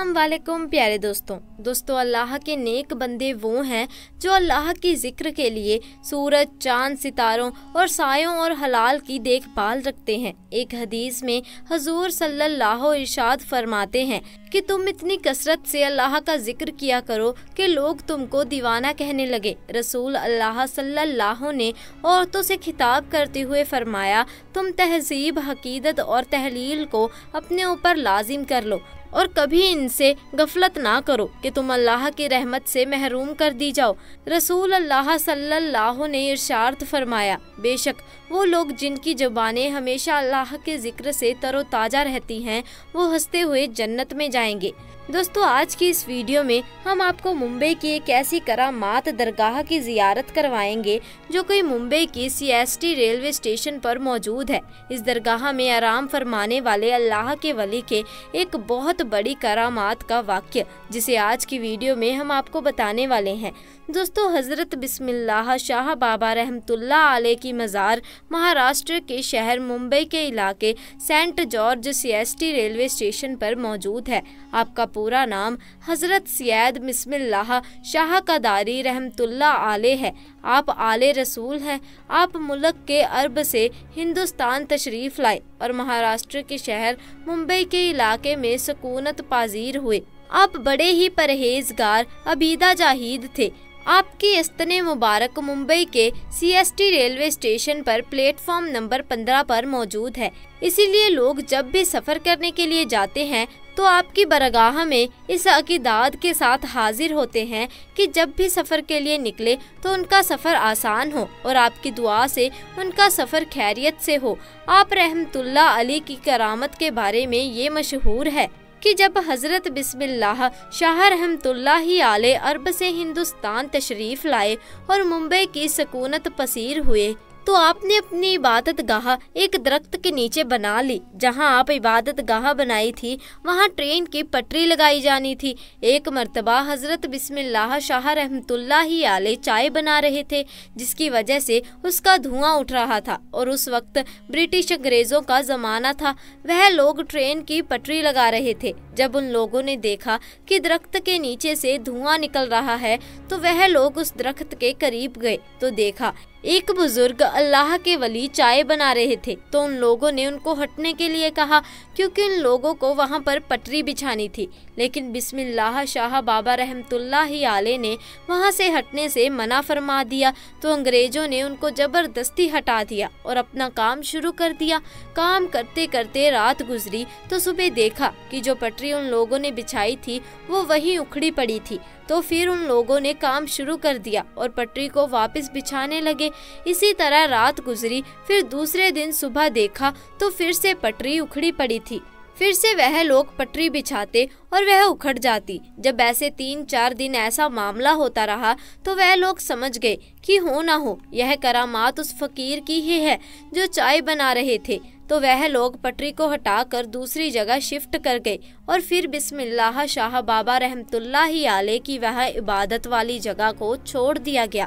अस्सलाम वालेकुम प्यारे दोस्तों अल्लाह के नेक बंदे वो हैं जो अल्लाह की जिक्र के लिए सूरज, चांद, सितारों और सायों और हलाल की देखभाल रखते हैं। एक हदीस में हुजूर सल्लल्लाहु इरशाद फरमाते हैं कि तुम इतनी कसरत से अल्लाह का जिक्र किया करो कि लोग तुमको दीवाना कहने लगे। रसूल अल्लाह सल्लल्लाहु ने औरतों से खिताब करते हुए फरमाया, तुम तहजीब, हकीकत और तहलील को अपने ऊपर लाजिम कर लो और कभी इनसे गफलत ना करो कि तुम अल्लाह की रहमत से महरूम कर दी जाओ। रसूल अल्लाह सल्लल्लाहु ने इरशाद फरमाया, बेशक वो लोग जिनकी ज़ुबानें हमेशा अल्लाह के जिक्र से तरोताज़ा रहती हैं, वो हंसते हुए जन्नत में जाएंगे। दोस्तों, आज की इस वीडियो में हम आपको मुंबई की एक ऐसी करामात दरगाह की जियारत करवाएंगे जो कि मुंबई की सीएसटी रेलवे स्टेशन पर मौजूद है। इस दरगाह में आराम फरमाने वाले अल्लाह के वली के एक बहुत बड़ी करामात का वाक्य जिसे आज की वीडियो में हम आपको बताने वाले हैं। दोस्तों, हज़रत बिस्मिल्लाह शाह बाबा रहमतुल्लाह अलैह की मज़ार महाराष्ट्र के शहर मुंबई के इलाके Saint George CST railway station पर मौजूद है। आपका पूरा नाम हज़रत सैयद बिस्मिल्लाह शाह कदारी रहमतुल्लाह अलैह है। आप आले रसूल हैं। आप मुल्क के अरब से हिंदुस्तान तशरीफ़ लाए और महाराष्ट्र के शहर मुंबई के इलाके में सुकूनत पाजीर हुए। आप बड़े ही परहेजगार अबीदा जाहिद थे। आपकी इस्तने मुबारक मुंबई के सीएसटी रेलवे स्टेशन पर प्लेटफॉर्म नंबर 15 पर मौजूद है। इसीलिए लोग जब भी सफ़र करने के लिए जाते हैं तो आपकी बरगाह में इस अकीदात के साथ हाजिर होते हैं कि जब भी सफ़र के लिए निकले तो उनका सफ़र आसान हो और आपकी दुआ से उनका सफ़र खैरियत से हो। आप रहमतुल्लाह अलैह की करामत के बारे में ये मशहूर है कि जब हज़रत बिस्मिल्लाह शाह रहमतुल्लाह अलैह अरब से हिंदुस्तान तशरीफ़ लाए और मुंबई की सुकूनत पसीर हुए तो आपने अपनी इबादत गाह एक दरख्त के नीचे बना ली। जहां आप इबादत गाह बनाई थी वहां ट्रेन की पटरी लगाई जानी थी। एक मर्तबा हज़रत बिस्मिल्लाह शाह रहमतुल्लाह अलैह चाय बना रहे थे जिसकी वजह से उसका धुआं उठ रहा था और उस वक्त ब्रिटिश अंग्रेज़ों का ज़माना था। वह लोग ट्रेन की पटरी लगा रहे थे। जब उन लोगों ने देखा कि दरख्त के नीचे से धुआं निकल रहा है तो वह लोग उस दरख्त के करीब गए तो देखा एक बुजुर्ग अल्लाह के वली चाय बना रहे थे। तो उन लोगों ने उनको हटने के लिए कहा क्योंकि उन लोगों को वहां पर पटरी बिछानी थी। लेकिन बिस्मिल्लाह शाह बाबा रहमतुल्लाह अलैह ने वहां से हटने से मना फरमा दिया तो अंग्रेजों ने उनको जबरदस्ती हटा दिया और अपना काम शुरू कर दिया। काम करते करते रात गुजरी तो सुबह देखा कि जो पटरी उन लोगों ने बिछाई थी वो वहीं उखड़ी पड़ी थी। तो फिर उन लोगों ने काम शुरू कर दिया और पटरी को वापस बिछाने लगे। इसी तरह रात गुजरी। फिर दूसरे दिन सुबह देखा तो फिर से पटरी उखड़ी पड़ी थी। फिर से वह लोग पटरी बिछाते और वह उखड़ जाती। जब ऐसे 3-4 दिन ऐसा मामला होता रहा तो वह लोग समझ गए कि हो ना हो यह करामात उस फकीर की ही है जो चाय बना रहे थे। तो वह लोग पटरी को हटाकर दूसरी जगह शिफ्ट कर गए और फिर बिस्मिल्लाह शाह बाबा रहमतुल्लाह अलैह की वह इबादत वाली जगह को छोड़ दिया गया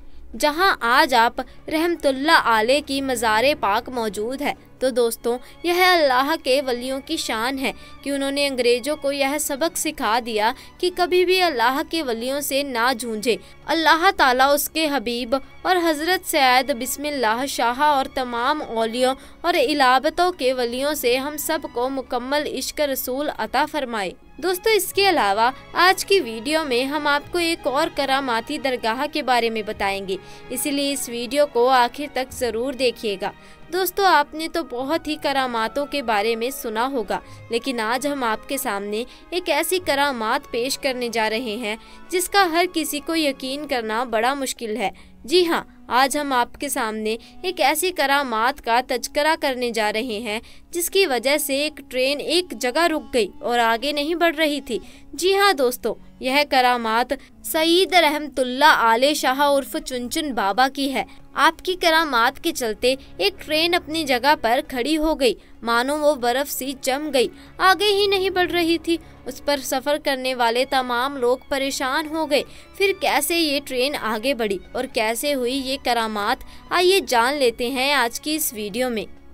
जहां आज आप रहमतुल्लाह अलैह की मज़ार पाक मौजूद है। तो दोस्तों, यह अल्लाह के वलियों की शान है कि उन्होंने अंग्रेज़ों को यह सबक सिखा दिया कि कभी भी अल्लाह के वलियों से ना जूझे। अल्लाह ताला उसके हबीब और हज़रत सैयद बिस्मिल्लाह शाह और तमाम औलियों और इलाबतों के वलियों से हम सब को मुकम्मल इश्क रसूल अता फरमाए। दोस्तों, इसके अलावा आज की वीडियो में हम आपको एक और करामाती दरगाह के बारे में बताएंगे, इसलिए इस वीडियो को आखिर तक ज़रूर देखिएगा। दोस्तों, आपने तो बहुत ही करामातों के बारे में सुना होगा, लेकिन आज हम आपके सामने एक ऐसी करामात पेश करने जा रहे हैं जिसका हर किसी को यकीन करना बड़ा मुश्किल है। जी हाँ, आज हम आपके सामने एक ऐसी करामात का तज़किरा करने जा रहे हैं जिसकी वजह से एक ट्रेन एक जगह रुक गई और आगे नहीं बढ़ रही थी। जी हाँ दोस्तों, यह करामात सईद रहमतुल्लाह अलैह शाह उर्फ चुनचुन बाबा की है। आपकी करामात के चलते एक ट्रेन अपनी जगह पर खड़ी हो गई, मानो वो बर्फ सी जम गई, आगे ही नहीं बढ़ रही थी। उस पर सफ़र करने वाले तमाम लोग परेशान हो गए। फिर कैसे ये ट्रेन आगे बढ़ी और कैसे हुई ये करामात, आइए जान लेते हैं आज की इस वीडियो में।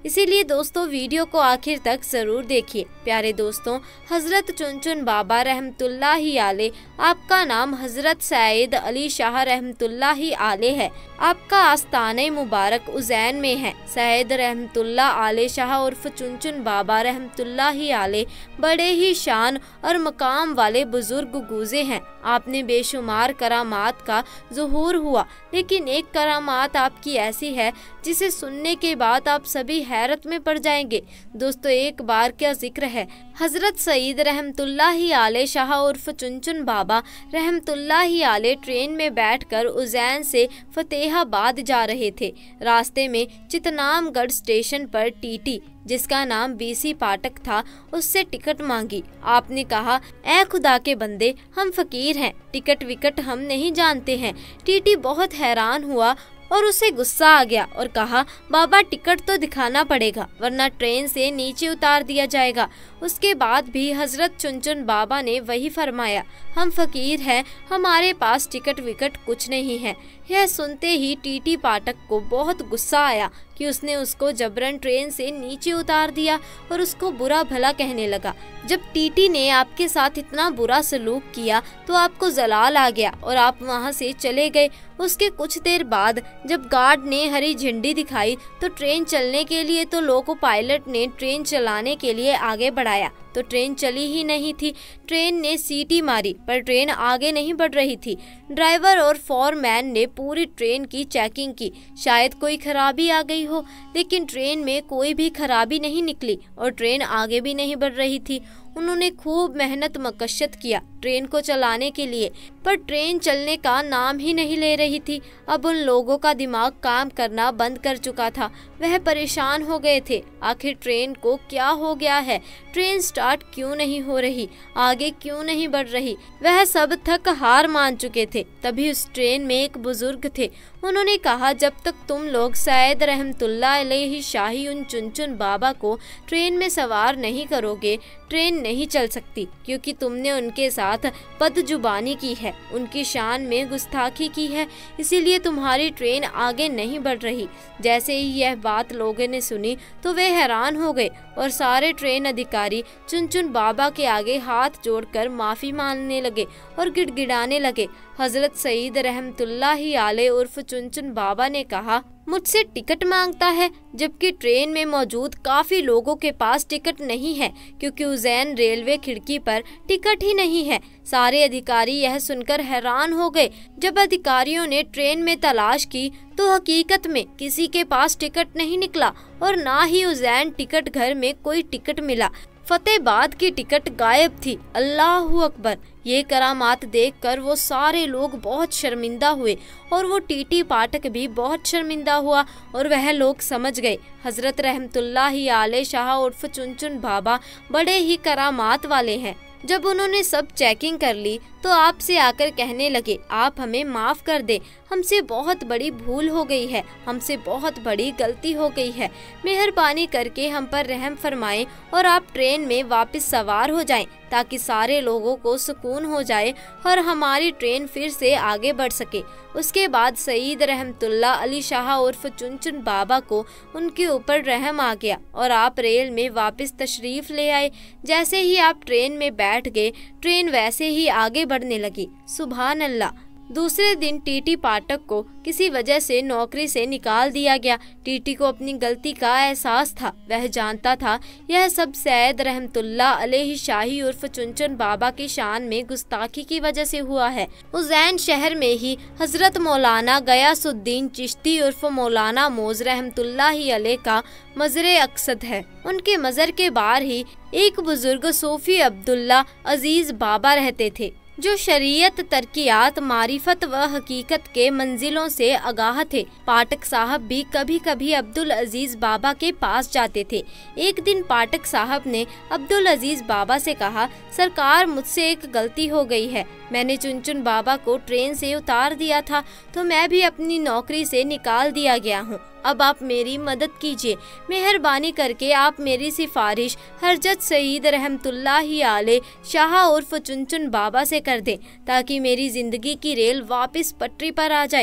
इसीलिए दोस्तों वीडियो को आखिर तक जरूर देखिए। प्यारे दोस्तों, हजरत चुनचुन बाबा रहमतुल्लाहि अलैह, आपका नाम हजरत सैयद अली शाह रहमतुल्लाहि अलैह है। आपका आस्थाने मुबारक उज्जैन में है। सैयद रहमतुल्लाह अलैह शाह उर्फ चुनचुन बाबा रहमतुल्लाहि अलैह बड़े ही शान और मकाम वाले बुजुर्ग गुज़रे हैं। आपने बेशुमार करामात का ज़ुहूर हुआ, लेकिन एक करामात आपकी ऐसी है जिसे सुनने के बाद आप सभी हैरत में पड़ जाएंगे। दोस्तों, एक बार क्या जिक्र है, हजरत सईद रहमतुल्लाहि अलैह शाह उर्फ चुनचुन बाबा रहमतुल्लाहि अलैह ट्रेन में बैठकर उज्जैन से फतेहाबाद जा रहे थे। रास्ते में चितनामगढ़ स्टेशन पर टीटी, जिसका नाम बीसी पाठक था, उससे टिकट मांगी। आपने कहा, ऐ खुदा के बंदे, हम फकीर हैं, टिकट विकट हम नहीं जानते हैं। टीटी बहुत हैरान हुआ और उसे गुस्सा आ गया और कहा, बाबा टिकट तो दिखाना पड़ेगा वरना ट्रेन से नीचे उतार दिया जाएगा। उसके बाद भी हजरत चुनचुन बाबा ने वही फरमाया, हम फकीर हैं, हमारे पास टिकट विकट कुछ नहीं है। यह सुनते ही टीटी पाठक को बहुत गुस्सा आया कि उसने उसको जबरन ट्रेन से नीचे उतार दिया और उसको बुरा भला कहने लगा। जब टीटी ने आपके साथ इतना बुरा सलूक किया तो आपको जलाल आ गया और आप वहां से चले गए। उसके कुछ देर बाद जब गार्ड ने हरी झंडी दिखाई तो ट्रेन चलने के लिए तो लोको पायलट ने ट्रेन चलाने के लिए आगे बढ़ाया तो ट्रेन चली ही नहीं थी। ट्रेन ने सीटी मारी पर ट्रेन आगे नहीं बढ़ रही थी। ड्राइवर और फोरमैन ने पूरी ट्रेन की चेकिंग की, शायद कोई खराबी आ गई हो, लेकिन ट्रेन में कोई भी खराबी नहीं निकली और ट्रेन आगे भी नहीं बढ़ रही थी। उन्होंने खूब मेहनत मकसद किया ट्रेन को चलाने के लिए, पर ट्रेन चलने का नाम ही नहीं ले रही थी। अब उन लोगों का दिमाग काम करना बंद कर चुका था। वह परेशान हो गए थे, आखिर ट्रेन को क्या हो गया है, ट्रेन स्टार्ट क्यों नहीं हो रही, आगे क्यों नहीं बढ़ रही। वह सब थक हार मान चुके थे। तभी उस ट्रेन में एक बुजुर्ग थे। उन्होंने कहा, जब तक तुम लोग सैयद रहमतुल्लाह अलैहि शाही उन चुनचुन बाबा को ट्रेन में सवार नहीं करोगे, ट्रेन नहीं चल सकती, क्योंकि तुमने उनके साथ बदजुबानी की है, उनकी शान में गुस्ताखी की है, इसीलिए तुम्हारी ट्रेन आगे नहीं बढ़ रही। जैसे ही यह बात लोगों ने सुनी तो वे हैरान हो गए और सारे ट्रेन अधिकारी चुनचुन बाबा के आगे हाथ जोड़कर माफ़ी मांगने लगे और गिड़गिड़ाने लगे। हजरत सईद रहमतुल्लाहि अलैह उर्फ चुनचुन बाबा ने कहा, मुझसे टिकट मांगता है, जबकि ट्रेन में मौजूद काफी लोगों के पास टिकट नहीं है, क्योंकि उज्जैन रेलवे खिड़की पर टिकट ही नहीं है। सारे अधिकारी यह सुनकर हैरान हो गए। जब अधिकारियों ने ट्रेन में तलाश की तो हकीकत में किसी के पास टिकट नहीं निकला और ना ही उज्जैन टिकट घर में कोई टिकट मिला। फतेहाबाद की टिकट गायब थी। अल्लाहू अकबर। ये करामात देखकर वो सारे लोग बहुत शर्मिंदा हुए और वो टीटी पाठक भी बहुत शर्मिंदा हुआ और वह लोग समझ गए हजरत रहमतुल्लाहि अलैह शाह उर्फ चुनचुन बाबा बड़े ही करामात वाले हैं। जब उन्होंने सब चेकिंग कर ली तो आपसे आकर कहने लगे, आप हमें माफ़ कर दे, हमसे बहुत बड़ी भूल हो गई है, हमसे बहुत बड़ी गलती हो गई है, मेहरबानी करके हम पर रहम फरमाएं और आप ट्रेन में वापस सवार हो जाएं ताकि सारे लोगों को सुकून हो जाए और हमारी ट्रेन फिर से आगे बढ़ सके। उसके बाद सईद रहमतुल्लाह अली शाह उर्फ चुनचुन बाबा को उनके ऊपर रहम आ गया और आप रेल में वापस तशरीफ़ ले आए। जैसे ही आप ट्रेन में बैठ गए, ट्रेन वैसे ही आगे बढ़ने लगी। सुभान अल्लाह। दूसरे दिन टीटी पाठक को किसी वजह से नौकरी से निकाल दिया गया। टीटी को अपनी गलती का एहसास था। वह जानता था यह सब सैयद रहमतुल्लाह अलैहि शाही उर्फ चुनचुन बाबा की शान में गुस्ताखी की वजह से हुआ है। उज्जैन शहर में ही हजरत मौलाना गयासुद्दीन चिश्ती उर्फ मौलाना मोज रहमतुल्लाहि अलैह का मज़र अक़सद है। उनके मज़र के बाहर ही एक बुजुर्ग सूफी अब्दुल्ला अजीज बाबा रहते थे, जो शरीयत, तरकियात, मारिफत व हकीकत के मंजिलों से आगाह थे। पाठक साहब भी कभी कभी अब्दुल अजीज बाबा के पास जाते थे। एक दिन पाठक साहब ने अब्दुल अजीज बाबा से कहा, सरकार, मुझसे एक गलती हो गई है। मैंने चुनचुन बाबा को ट्रेन से उतार दिया था तो मैं भी अपनी नौकरी से निकाल दिया गया हूँ। अब आप मेरी मदद कीजिए। मेहरबानी करके आप मेरी सिफारिश हजरत सईद रहमतुल्लाहि अलैह शाह उर्फ चुनचुन बाबा से कर दें ताकि मेरी ज़िंदगी की रेल वापस पटरी पर आ जाए।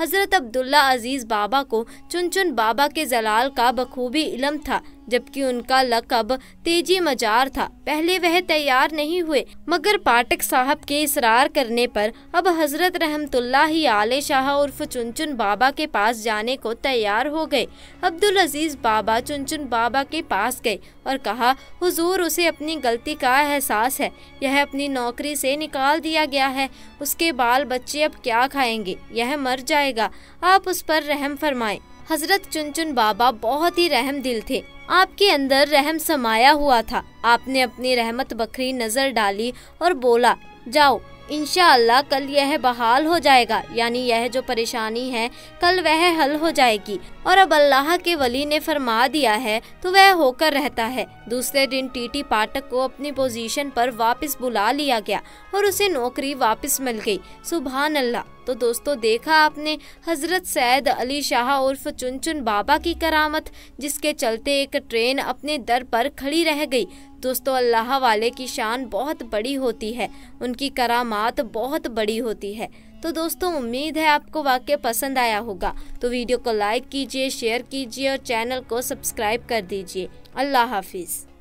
हजरत अब्दुल्ला अजीज बाबा को चुनचुन बाबा के जलाल का बखूबी इल्म था, जबकि उनका लक़ब तेजी मजार था। पहले वह तैयार नहीं हुए, मगर पाठक साहब के इसरार करने पर अब हजरत रहमतुल्लाहि आले शाह उर्फ चुनचुन बाबा के पास जाने को तैयार हो गए। अब्दुल अजीज बाबा चुनचुन बाबा के पास गए और कहा, हुजूर, उसे अपनी गलती का एहसास है। यह अपनी नौकरी से निकाल दिया गया है। उसके बाल बच्चे अब क्या खाएंगे? यह मर जाएगा। आप उस पर रहम फरमाएं। हजरत चुनचुन बाबा बहुत ही रहम दिल थे। आपके अंदर रहम समाया हुआ था। आपने अपनी रहमत बखरी नजर डाली और बोला, जाओ, इंशाअल्लाह कल यह बहाल हो जाएगा, यानी यह जो परेशानी है कल वह हल हो जाएगी। और अब अल्लाह के वली ने फरमा दिया है तो वह होकर रहता है। दूसरे दिन टीटी पाठक को अपनी पोजीशन पर वापस बुला लिया गया और उसे नौकरी वापस मिल गई। सुभान अल्लाह। तो दोस्तों, देखा आपने हजरत सैयद अली शाह उर्फ चुनचुन बाबा की करामत, जिसके चलते एक ट्रेन अपने दर पर खड़ी रह गई। दोस्तों, अल्लाह वाले की शान बहुत बड़ी होती है, उनकी करामात बहुत बड़ी होती है। तो दोस्तों, उम्मीद है आपको वाकई पसंद आया होगा। तो वीडियो को लाइक कीजिए, शेयर कीजिए और चैनल को सब्सक्राइब कर दीजिए। अल्लाह हाफिज़।